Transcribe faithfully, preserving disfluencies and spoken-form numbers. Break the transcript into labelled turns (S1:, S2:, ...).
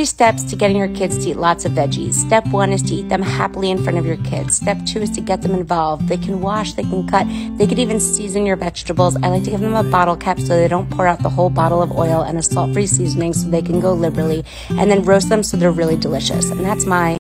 S1: Three steps to getting your kids to eat lots of veggies. Step one is to eat them happily in front of your kids. Step two is to get them involved. They can wash, they can cut, they could even season your vegetables. I like to give them a bottle cap so they don't pour out the whole bottle of oil and a salt-free seasoning so they can go liberally, and then roast them so they're really delicious. And that's my